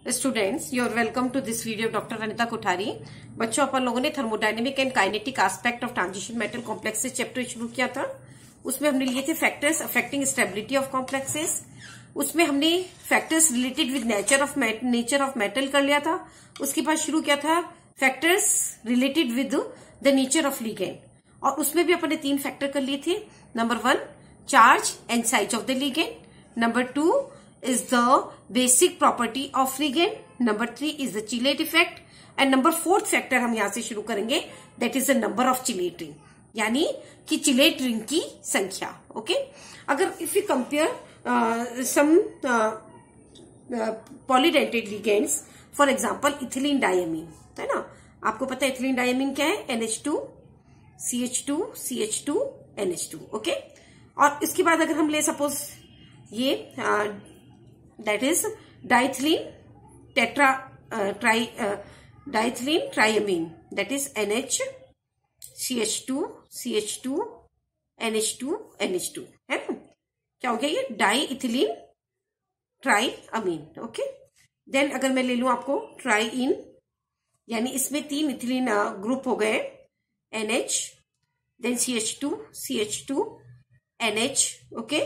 Students, you are welcome to this video doctor Anita Kothari. बच्चों, अपन लोगों ने thermodynamic and kinetic aspect of transition metal complexes chapter शुरू किया था। उसमें हमने लिए थे factors affecting stability of complexes. उसमें हमने factors related with nature of metal कर लिया था। उसके बाद शुरू किया था factors related with the nature of ligand, और उसमें भी अपन ने 3 फैक्टर कर लिए थे। Number 1 charge and size of the ligand, number 2 is the basic property of ligand, number 3 is the chelate effect, and number 4th factor हम यहाँ से शुरू करेंगे, that is the number of chelate ring, यानी कि चिलेट रिंग की संख्या। Okay, अगर if we compare some polydentate ligands, for example ethylene diamine, है ना, आपको पता है ethylene diamine क्या है? NH2 CH2 CH2 NH2। Okay, और इसके बाद अगर हम ले सपोज ये that is diethylene diethylene triamine, that is NH CH2 CH2 NH2 NH2, है ना। क्या हो गया ये? डाइइथिलीन ट्राइअमीन। ओके, देन अगर मैं ले लूं आपको ट्राइइन, यानी इसमें 3 इथिलीन ग्रुप हो गए, NH, then CH2 CH2 NH, okay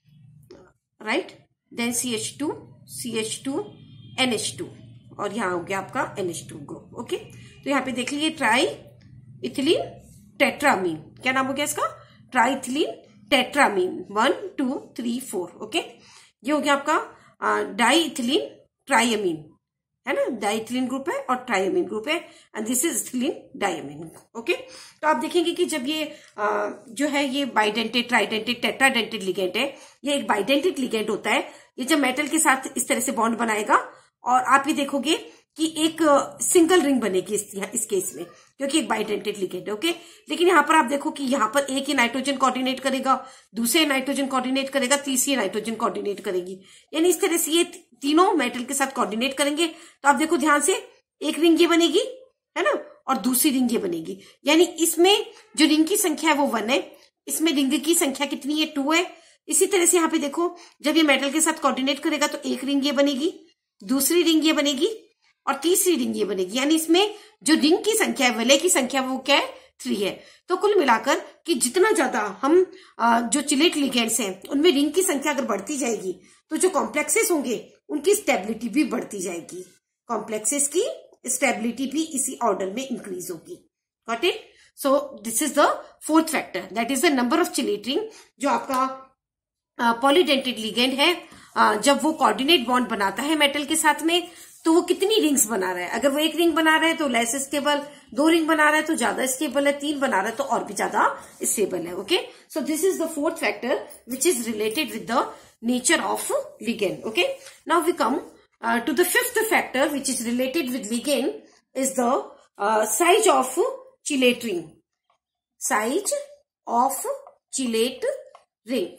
right, then CH2 CH2 NH2, और यहां हो गया आपका NH2 ग्रुप। ओके, तो यहाँ पे देख लीजिए ट्राई इथिलीन टेट्रामीन, क्या नाम हो गया इसका? Try ethylene tetrammine 1 2 3 4। ओके, ये हो गया आपका डाई इथिलीन ट्राइअमीन, है ना, डाइथिलीन ग्रुप है और ट्राइअमीन ग्रुप है, and this is ethylene diamine. Okay, तो आप देखेंगे कि जब ये जो है ये बाइडेंटेट ट्राइडेंटेट टेट्राडेंटेट लिगेंड है, ये एक बाइडेंटेट लिगेंड होता है। ये जब मेटल के साथ इस तरह से बॉन्ड बनाएगा, और आप ये देखोगे कि एक सिंगल रिंग बनेगी इस केस में, क्योंकि एक बाइडेंटेट लिगेंड है। ओके, लेकिन यहाँ पर आप देखो कि यहाँ पर एक ही नाइट्रोजन कोऑर्डिनेट करेगा, दूसरे नाइट्रोजन कोऑर्डिनेट करेगा, तीसरी नाइट्रोजन कोऑर्डिनेट करेगी, यानी इस तरह से ये तीनों मेटल के साथ कोऑर्डिनेट करेंगे। तो आप देखो ध्यान से, एक रिंग ये बनेगी, है ना, और दूसरी रिंग ये बनेगी, यानी इसमें जो रिंग की संख्या है वो 1 है, इसमें रिंग की संख्या कितनी है? 2 है। इसी तरह से यहाँ पे देखो, जब ये मेटल के साथ कोऑर्डिनेट करेगा तो एक रिंग ये बनेगी, दूसरी रिंग ये बनेगी, और तीसरी रिंग ये बनेगी, यानी इसमें जो रिंग की संख्या है, वलय की संख्या, वो क्या है? 3 है। तो कुल मिलाकर कि जितना ज्यादा हम जो चिलेट लिगेंड्स हैं उनमें रिंग की संख्या अगर बढ़ती जाएगी, तो जो कॉम्प्लेक्सेस होंगे उनकी स्टेबिलिटी भी बढ़ती जाएगी, कॉम्प्लेक्सेस की स्टेबिलिटी भी इसी ऑर्डर में इंक्रीज होगी। Got it? So this is the 4th factor, that is the number of chelate ring. जो आपका पॉलीडेंटेट लिगेंड है, जब वो कोऑर्डिनेट बॉन्ड बनाता है मेटल के साथ में, तो वो कितनी रिंग्स बना रहा है। अगर वो एक रिंग बना रहा है तो लेस स्टेबल, 2 रिंग बना रहा है तो ज्यादा स्टेबल है, 3 बना रहा है तो और भी ज्यादा स्टेबल है। Okay, so this is the 4th factor which is related with the nature of ligand. Okay, now we come to the 5th factor which is related with ligand is the size of chelate ring. Size of chelate ring,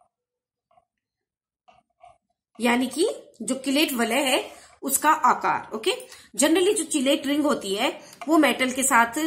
यानी कि जो chelate वलय है उसका आकार। Okay, generally जो chelate ring होती है वो मेटल के साथ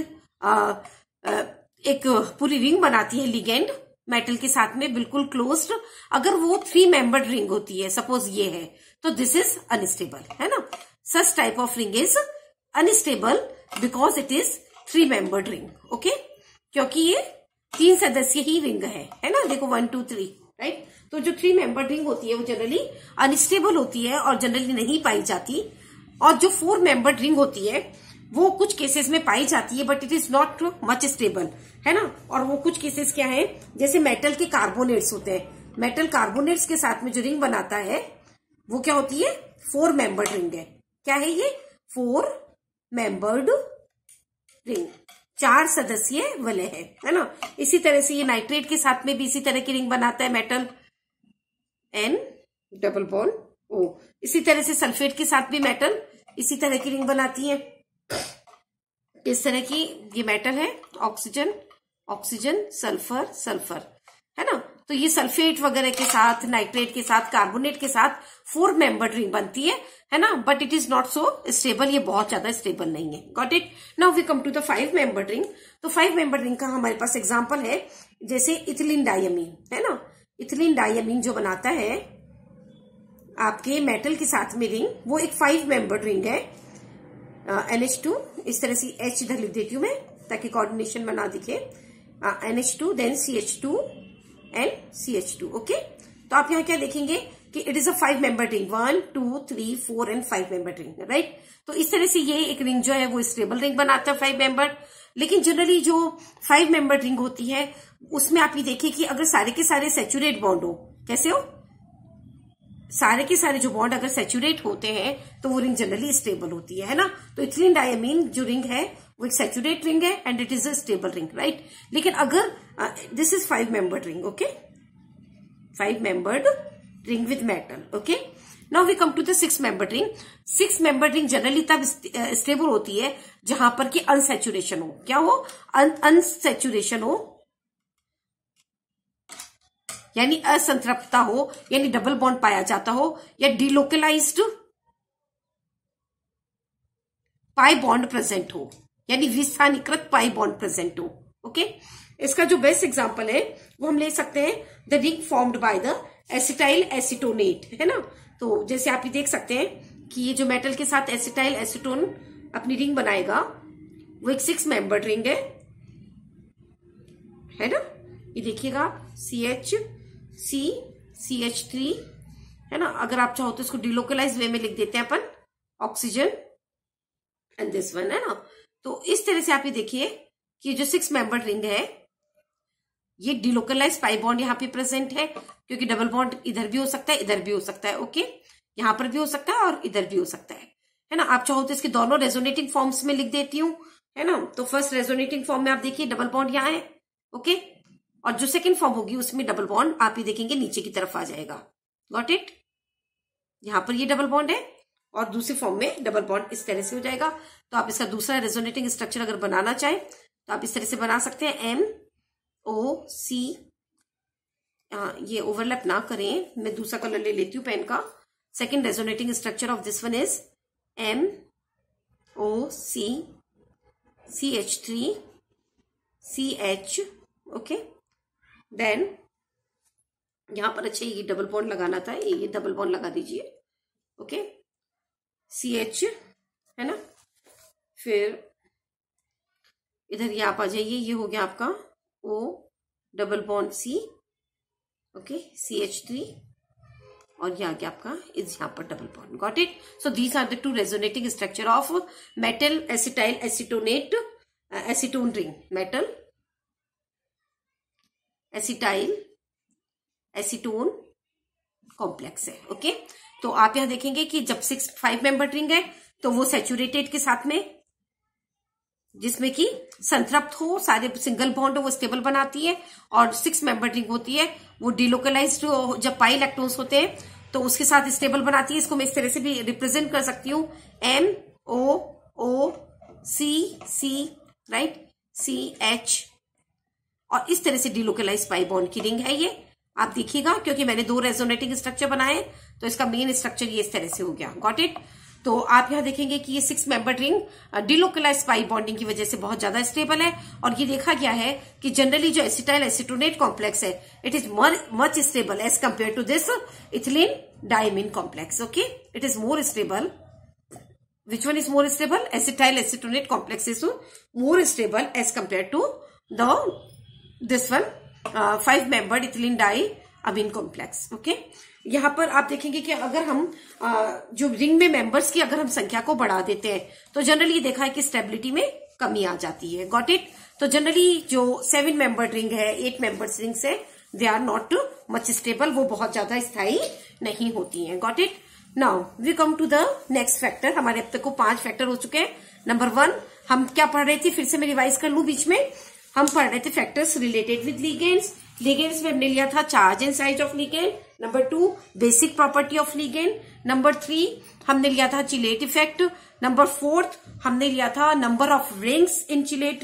एक पूरी रिंग बनाती है लिगेंड, मेटल के साथ में बिल्कुल क्लोज्ड। अगर वो 3 मेंबर्ड रिंग होती है, सपोज ये है, तो दिस इज अनस्टेबल, है ना। Such type of ring is unstable because it is 3 membered ring. Okay, क्योंकि ये 3 सदस्य ही रिंग है ना। देखो 1 2 3, राइट। तो जो 3 मेंबर्ड रिंग होती है वो जनरली अनस्टेबल होती है और जनरली नहीं पाई जाती, और जो 4 मेंबर्ड रिंग होती है वो कुछ केसेस में पाई जाती है, but it is not much stable, है ना। और वो कुछ केसेस क्या है, जैसे मेटल के कार्बोनेट्स होते हैं, मेटल कार्बोनेट्स के साथ में जो रिंग बनाता है वो क्या होती है? 4 मेंबर्ड रिंग है। क्या है ये? 4 मेंबर्ड रिंग, 4 सदस्यीय वलय है ना। इसी तरह से ये नाइट्रेट के साथ में भी इसी तरह की रिंग बनाता है metal, N double bond O। इसी तरह से सल्फेट के साथ भी मेटल इसी तरह की रिंग बनाती है। इस तरह की ये मेटल है, ऑक्सीजन ऑक्सीजन सल्फर सल्फर, है ना। तो ये सल्फेट वगैरह के साथ, नाइट्रेट के साथ, कार्बोनेट के साथ 4 मेंबर्ड रिंग बनती है ना, but it is not so stable, ये बहुत ज्यादा स्टेबल नहीं है। Got it? Now we come to the 5 membered ring. तो 5 मेंबर्ड रिंग का हमारे पास एग्जांपल है, जैसे इथिलीन डायमीन, है ना। इथिलीन डायमीन जो बनाता है आपके मेटल के साथ में रिंग, वो एक 5 मेंबर्ड रिंग है NH2। इस तरह से H इधर लिख देती हूँ मैं ताकि कोऑर्डिनेशन में ना दिखे। NH2 then CH2 and CH2। Okay, तो आप यहाँ क्या देखेंगे कि it is a 5 membered ring, 1 2 3 4 and 5 membered ring, right. तो इस तरह से ये एक रिंग जो है वो स्टेबल रिंग बनाता है 5 मेंबर्ड। लेकिन जनरली जो 5 मेंबर्ड रिंग होती है उसमें आप ये देखिए कि अगर सारे के सारे सैचुरेट बॉन्ड हो, कैसे हो, सारे के सारे जो बॉन्ड अगर सैचुरेट होते हैं तो वो रिंग जनरली स्टेबल होती है ना। तो इथिलीन डायमीन जो रिंग है वो एक सैचुरेट रिंग है and it is a stable ring, right. लेकिन अगर this is 5 membered ring, okay, 5 membered ring with metal, okay. Now we come to the 6 membered ring. 6 membered ring generally तब stable होती है जहां पर कि अनसैचुरेशन हो, क्या हो, अनसैचुरेशन हो, यानी असंतृप्तता हो, यानी डबल बॉन्ड पाया जाता हो, या डिलोकलाइज्ड पाई बॉन्ड प्रेजेंट हो, यानी विस्थानीकृत पाई बॉन्ड प्रेजेंट हो, ओके। इसका जो बेस्ट एग्जांपल है वो हम ले सकते हैं the ring formed by the acetyl acetonate, है ना। तो जैसे आप ये देख सकते हैं कि ये जो मेटल के साथ एसिटाइल एसीटोन अपनी रिंग बनाएगा वो एक 6 मेंबर्ड रिंग है ना। ये देखिएगा CH C CH3, है ना। अगर आप चाहो तो इसको डिलोकलाइज वे में लिख देते हैं अपन, ऑक्सीजन एंड दिस वन, है ना। तो इस तरह से आप ये देखिए कि जो 6 मेंबर्ड रिंग है ये डिलोकलाइज पाई बॉन्ड यहाँ पे प्रेजेंट है, क्योंकि डबल बॉन्ड इधर भी हो सकता है, इधर भी हो सकता है, ओके, यहाँ पर भी हो सकता है और इधर भी हो सकता है ना। आप चाहो तो इसके दोनों रेजोनेटिंग फॉर्म्स में लिख देती हूँ, है ना। तो फर्स्ट रेजोनेटिंग फॉर्म में आप देखिए डबल बॉन्ड यहाँ है, ओके, और जो सेकंड फॉर्म होगी उसमें डबल बॉन्ड आप ये देखेंगे नीचे की तरफ आ जाएगा, गॉट इट। यहाँ पर ये डबल बॉन्ड है और दूसरी फॉर्म में डबल बॉन्ड इस तरह से हो जाएगा। तो आप इसका दूसरा रेजोनेटिंग स्ट्रक्चर अगर बनाना चाहें तो आप इस तरह से बना सकते हैं, MOC। ये ओवरलैप ना करें, मैं दूसरा कलर ले लेती हूँ पेन का। Second resonating structure of this one is MOC CH3 CH, okay. Then यहां पर अच्छा ये डबल बॉन्ड लगाना था, ये डबल बॉन्ड लगा दीजिए, ओके, CH, है ना। फिर इधर ये आप आ जाइए, ये हो गया आपका O double bond C, okay, CH3, और ये आ गया आपका इस यहाँ पर double bond, got it. So these are the 2 resonating structure of metal acetyl acetonate acetone ring, metal acetyl acetone complex है, ओके। तो आप यहां देखेंगे कि जब 5 मेंबर्ड रिंग है तो वो सैचुरेटेड के साथ में, जिसमें कि संतृप्त हो, सारे सिंगल बॉन्ड हो, वो स्टेबल बनाती है। और 6 मेंबर्ड रिंग होती है वो डिलोकलाइज्ड, जब पाई इलेक्ट्रॉन्स होते हैं तो उसके साथ स्टेबल बनाती है। इसको मैं इस तरह से भी रिप्रेजेंट कर सकती हूँ, MOOC, राइट, CH, और इस तरह से डिलोकलाइज पाई बॉन्ड की रिंग है ये। आप देखिएगा क्योंकि मैंने 2 रेजोनेटिंग स्ट्रक्चर बनाए तो इसका मेन स्ट्रक्चर ये इस तरह से हो गया, गॉट इट। तो आप यहां देखेंगे कि ये 6 membered ring delocalise pi bonding की वजह से बहुत ज्यादा स्टेबल है। और ये देखा गया है कि जनरली जो एसिटाइल एसीटोनेट कॉम्प्लेक्स है it is much stable as compare to this ethylene diamine complex, okay. It is more stable. Which one is more stable? Acetyl acetonate complex is more stable as compared to this one 5 membered ethylene diamine complex, okay? यहाँ पर आप देखेंगे कि अगर हम जो ring में members की अगर हम संख्या को बढ़ा देते हैं तो जनरली देखा है कि स्टेबिलिटी में कमी आ जाती है, गॉट इट। तो जनरली जो 7 मेंबर्ड रिंग है, 8 मेंबर्स रिंग से they are not much stable, वो बहुत ज्यादा स्थायी नहीं होती हैं, got it. Now we come to the next factor. हमारे अब तक को 5 फैक्टर हो चुके हैं। नंबर 1 हम क्या पढ़ रहे थे, फिर से मैं रिवाइज कर लूं बीच में। हम पढ़ रहे थे factors related with ligands. Ligands में हमने लिया था charge and size of ligand. Number 2 basic property of ligand. Number 3 हमने लिया था चिलेट इफेक्ट। नंबर 4 हमने लिया था number of rings in chelate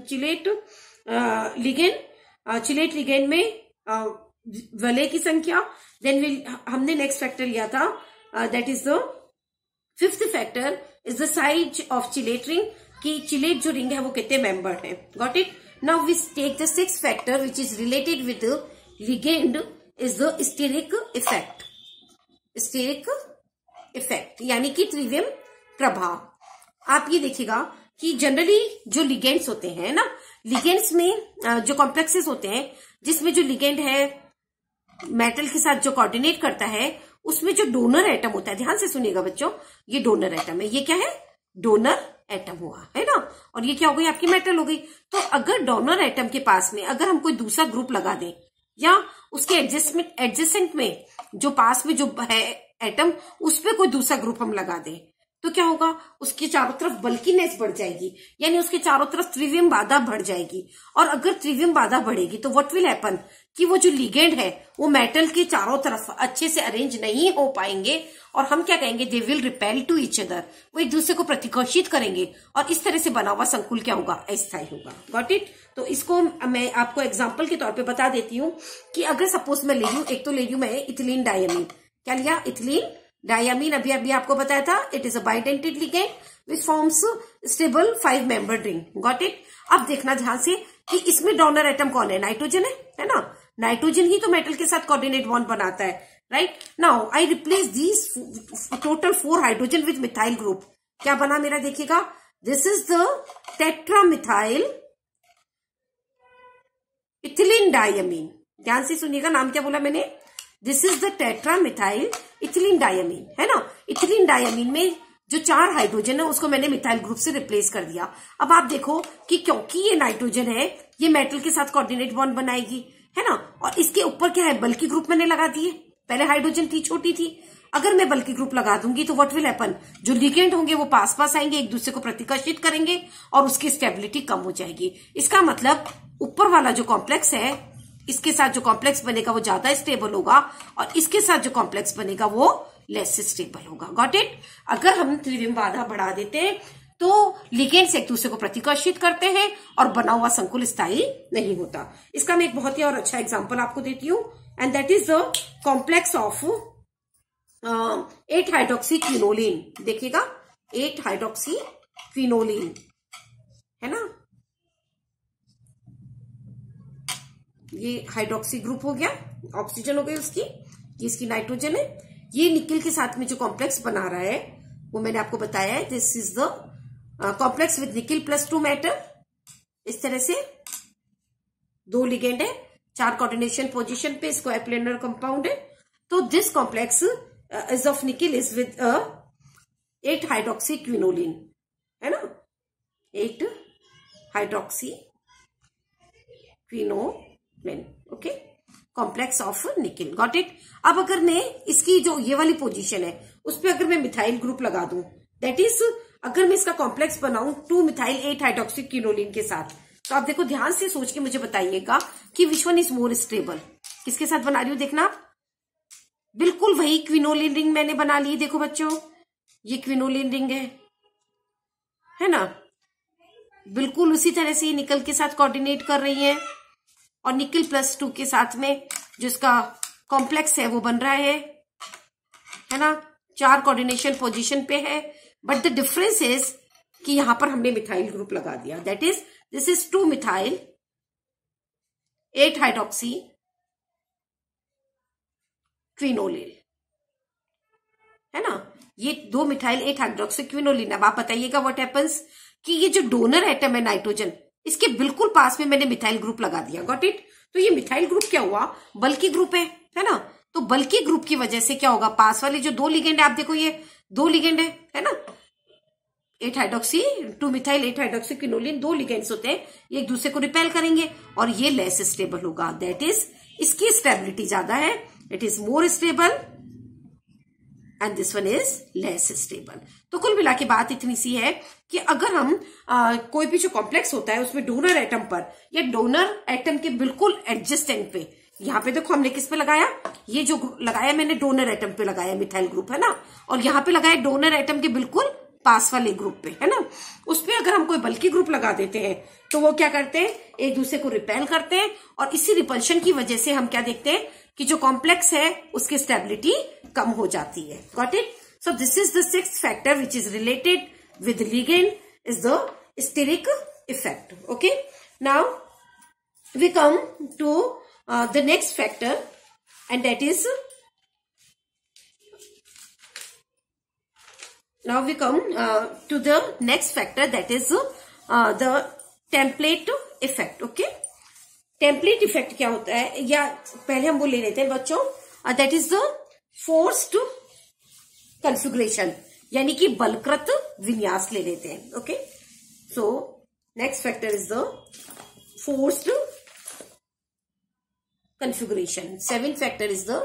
ligand. Chelate ligand में वलय की संख्या। देन हमने नेक्स्ट फैक्टर लिया था that is the 5th factor is the size of chilate ring, कि चिलेट जो रिंग है वो कितने मेंबर्ड है, got it। now we take the 6th factor which is related with the ligand is the steric effect। Steric effect यानी कि त्रिविम प्रभाव। आप ये देखिएगा कि जनरली जो लिगेंड्स होते हैं ना, लिगेंड्स में जो कॉम्प्लेक्सेस होते हैं जिसमें जो लिगेंड है मेटल के साथ जो कोऑर्डिनेट करता है, उसमें जो डोनर एटम होता है, ध्यान से सुनिएगा बच्चों, ये डोनर एटम है। ये क्या है? डोनर एटम हुआ है ना, और ये क्या हो गई? आपकी मेटल हो गई। तो अगर डोनर एटम के पास में अगर हम कोई दूसरा ग्रुप लगा दें या उसके एडजेसेंट में जो पास में जो है एटम, उस पर कोई दूसरा ग्रुप हम लगा दें, तो क्या होगा? उसके चारों तरफ बल्कीनेस बढ़ जाएगी, यानी उसके चारों तरफ त्रिविम बाधा बढ़ जाएगी। और अगर त्रिविम बाधा बढ़ेगी तो व्हाट विल हैपन कि वो जो लिगेंड है वो मेटल के चारों तरफ अच्छे से अरेंज नहीं हो पाएंगे, और हम क्या कहेंगे? They will repel to each other, वो एक दूसरे को प्रतिकर्षित करेंगे, और इस तरह से बना हुआ संकुल क्या होगा? अस्थायी होगा। Got it? तो इसको मैं आपको एग्जाम्पल के तौर पर बता देती हूँ कि अगर सपोज मैं ले लू, एक तो ले लू मैं इथिलीन डायमीन। क्या लिया? Ethylene diamine. अभी आपको बताया था, it is a bidentate ligand which forms stable 5 member ring. Got it? अब देखना ध्यान से कि इसमें डोनर एटम कौन है? नाइट्रोजन है ना? नाइट्रोजन ही तो मेटल के साथ कोऑर्डिनेट बॉन्ड बनाता है, right? Now I replace these total 4 hydrogen with methyl group. क्या बना मेरा? देखिएगा, this is the tetramethyl ethylene diamine. ध्यान से सुनिएगा, नाम क्या बोला मैंने? This is the tetramethyl ethylene diamine, है ना? इथिलीन डायमीन में जो 4 हाइड्रोजन है उसको मैंने मिथाइल ग्रुप से रिप्लेस कर दिया। अब आप देखो कि क्योंकि ये नाइट्रोजन है, ये मेटल के साथ कोऑर्डिनेट बॉन्ड बनाएगी, है ना? और इसके ऊपर क्या है? बल्कि ग्रुप मैंने लगा दिए। पहले हाइड्रोजन थी, छोटी थी, अगर मैं बल्कि ग्रुप लगा दूंगी तो व्हाट विल हैपन? जो लिगेंड होंगे वो पास पास आएंगे, एक दूसरे को प्रतिकर्षित करेंगे और उसकी स्टेबिलिटी कम हो जाएगी। इसका मतलब ऊपर वाला जो कॉम्प्लेक्स है, इसके साथ जो कॉम्प्लेक्स बनेगा वो ज्यादा स्टेबल होगा, और इसके साथ जो कॉम्प्लेक्स बनेगा वो लेस स्टेबल होगा। Got it? अगर हम त्रिविम बाधा बढ़ा देते हैं तो लिगेंड्स एक दूसरे को प्रतिकर्षित करते हैं और बना हुआ संकुल स्थायी नहीं होता। इसका मैं एक बहुत ही और अच्छा एग्जांपल आपको देती हूँ, and that is the complex of 8 hydroxy quinoline. देखिएगा, 8 हाइड्रोक्सी क्विनोलिन, है ना? ये हाइड्रोक्सी ग्रुप हो गया, ऑक्सीजन हो गई उसकी, ये इसकी नाइट्रोजन है। ये निकिल के साथ में जो कॉम्प्लेक्स बना रहा है वो मैंने आपको बताया है, this is the complex with nickel plus 2 metal. इस तरह से 2 लिगेंड है, 4 कोऑर्डिनेशन पोजीशन पे, स्क्वायर प्लेनर कंपाउंड है। तो this complex is of nickel is with 8 hydroxy quinoline, है ना? 8 hydroxy quinoline, okay, complex of nickel. Got it? अब अगर मैं इसकी जो ये वाली पोजीशन है उस पर अगर मैं मिथाइल ग्रुप लगा दूं, दैट इज अगर मैं इसका कॉम्प्लेक्स बनाऊं 2 मिथाइल 8 हाइड्रोक्सी क्विनोलिन के साथ, तो आप देखो, ध्यान से सोच के मुझे बताइएगा कि which one is more stable. किसके साथ बना रही हूं? देखना, बिल्कुल वही क्विनोलिन रिंग मैंने बना ली। देखो बच्चों, ये क्विनोलिन रिंग है ना? बिल्कुल उसी तरह से निकल के साथ कोऑर्डिनेट कर रही है, और निकिल प्लस 2 के साथ में जो इसका कॉम्प्लेक्स है वो बन रहा है ना? 4 कोऑर्डिनेशन पोजीशन पे है, बट द डिफरेंस इज कि यहां पर हमने मिथाइल ग्रुप लगा दिया, that is this is 2 methyl 8 hydroxy quinoline, है ना? ये 2 मिथाइल 8 हाइड्रोक्सी क्विनोलिन। अब आप बताइएगा व्हाट हैपेंस कि ये जो डोनर एटम है नाइट्रोजन, इसके बिल्कुल पास में मैंने मिथाइल ग्रुप लगा दिया। Got it? तो ये मिथाइल ग्रुप क्या हुआ? बल्कि ग्रुप है ना? तो बल्कि ग्रुप की वजह से क्या होगा? पास वाले जो 2 लिगेंड है, आप देखो ये 2 लिगेंड है ना? 8 hydroxy 2 methyl 8 hydroxy quinoline, 2 ligands होते हैं, ये एक दूसरे को रिपेल करेंगे और ये लेस स्टेबल होगा। दैट इज इसकी स्टेबिलिटी ज्यादा है, it is more stable, and this one is less stable. तो कुल मिला के बात इतनी सी है कि अगर हम कोई भी जो कॉम्प्लेक्स होता है उसमें डोनर एटम पर या डोनर एटम के बिल्कुल एडजेसेंट पे, यहाँ पे देखो हमने किस पे लगाया? ये जो लगाया मैंने डोनर एटम पे लगाया मिथाइल ग्रुप, है ना? और यहाँ पे लगाया डोनर एटम के बिल्कुल पास वाले ग्रुप पे, है ना? उस पे अगर हम कोई बल्कि ग्रुप लगा देते हैं तो वो क्या करते हैं? एक दूसरे को रिपेल करते हैं, और इसी रिपल्शन की वजह से हम क्या देखते हैं कि जो कॉम्प्लेक्स है उसकी स्टेबिलिटी कम हो जाती है। Got it? So this is the 6th factor which is related with ligand is the steric effect. Okay, now we come to the next factor, and that is Now we come to the next factor, that is the template effect. Okay, template effect क्या होता है, या पहले हम वो ले लेते हैं बच्चों, that is the forced configuration, यानी कि बलकृत विन्यास ले लेते हैं. Okay, so next factor is the forced configuration. Seventh factor is the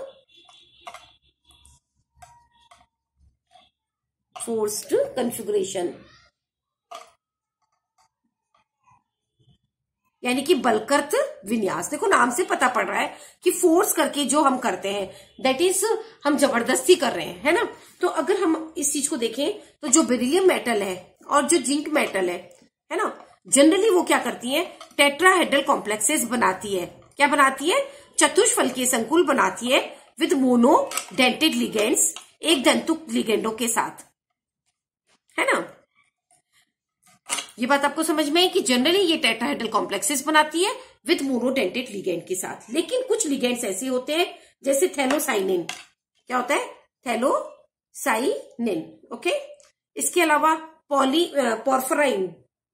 forced configuration, यानी कि बलकृत विन्यास. देखो नाम से पता पड़ रहा है कि फोर्स करके जो हम करते हैं, दैट इज हम जबरदस्ती कर रहे हैं, है ना. तो अगर हम इस चीज को देखें तो जो बेरिलियम मेटल है और जो जिंक मेटल है ना, जनरली वो क्या करती है, टेट्राहेड्रल कॉम्प्लेक्सेस बनाती है. क्या बनाती है, चतुष्फलकीय संकुल बनाती है विद मोनोडेंटेड लिगेंड्स, एक दंतुक लिगेंडों के साथ, है ना. ये बात आपको समझ में है कि जनरली ये टेट्राहेड्रल कॉम्प्लेक्सेस बनाती है विद मोनोडेंटेड लिगेंड के साथ. लेकिन कुछ लिगेंड्स ऐसे होते हैं जैसे थैलोसाइनिन. क्या होता है, थैलोसाइनिन. ओके, इसके अलावा पोरफायरिन,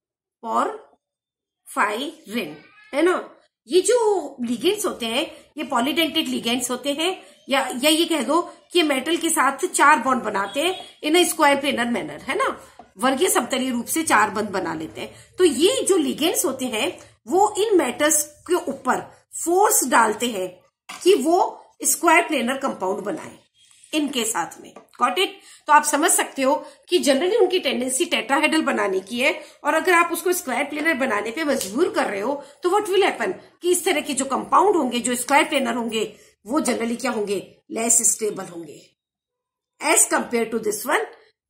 है ना. ये जो लिगेंड्स होते हैं ये पॉलीडेंटेड लिगेंड्स होते हैं, या ये कह दो कि ये मेटल के साथ 4 बॉन्ड बनाते हैं in a square planar manner, है ना. वर्गीय समतलीय रूप से 4 बंध बना लेते हैं. तो ये जो लिगेंड्स होते हैं वो इन मेटल्स के ऊपर फोर्स डालते हैं कि वो स्क्वायर प्लेनर कंपाउंड बनाए इनके साथ में. Got it. तो आप समझ सकते हो कि जनरली उनकी टेंडेंसी टेट्राहेड्रल बनाने की है, और अगर आप उसको स्क्वायर प्लेनर बनाने पे मजबूर कर रहे हो तो व्हाट विल हैपन कि इस तरह के जो कंपाउंड होंगे, जो स्क्वायर प्लेनर होंगे, वो जनरली क्या होंगे, लेस स्टेबल होंगे as compare to this one.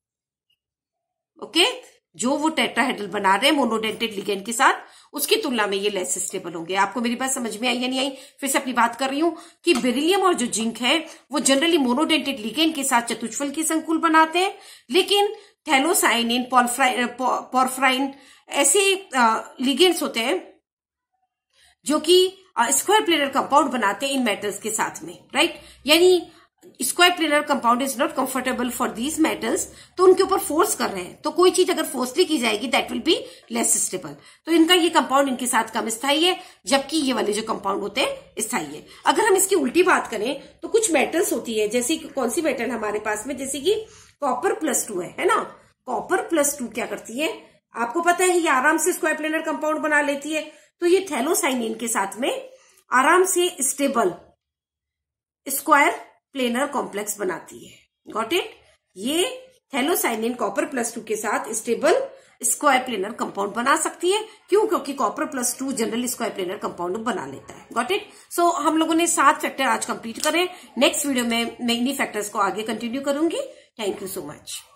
Okay, जो वो टेट्राहेड्रल बना रहे हैं मोनोडेंटेड लिगेंड के साथ, उसकी तुलना में ये लेस स्टेबल होंगे. आपको मेरी बात समझ में आई या नहीं आई? फिर से अपनी बात कर रही हूं कि बेरिलियम और जो जिंक है वो जनरली मोनोडेंटेड लिगेंड के साथ चतुष्फलकीय संकुल बनाते हैं, लेकिन थैलोसाइनिन, पोरफायरिन ऐसे लिगेंड्स होते हैं जो कि स्क्वायर प्लेनर कंपाउंड बनाते हैं इन मेटल्स के साथ में, राइट. यानी square planar compound is not comfortable for these metals, तो उनके ऊपर फोर्स कर रहे हैं. तो कोई चीज अगर फोर्सली की जाएगी that will be less stable. तो इनका ये कंपाउंड इनके साथ कम स्थायी है, जबकि ये वाले जो कंपाउंड होते हैं स्थायी है. अगर हम इसकी उल्टी बात करें तो कुछ मेटल्स होती है, जैसे कौन सी मेटल हमारे पास में, जैसे कि कॉपर +2 है ना. कॉपर +2 क्या करती है, आपको पता है ये आराम से स्क्वायर प्लेनर कंपाउंड बना लेती है. तो ये थैलोसाइनिन के साथ में आराम से स्टेबल स्क्वायर प्लेनर कॉम्प्लेक्स बनाती है. Got it. ये थैलोसाइनिन कॉपर +2 के साथ स्टेबल स्क्वायर प्लेनर कंपाउंड बना सकती है. क्यों? क्योंकि copper +2 generally square planar compound बना लेता है. Got it. सो हम लोगों ने 7 फैक्टर आज कंप्लीट करें. नेक्स्ट वीडियो में मैं इन्हीं फैक्टर्स को आगे कंटिन्यू करूंगी. Thank you so much.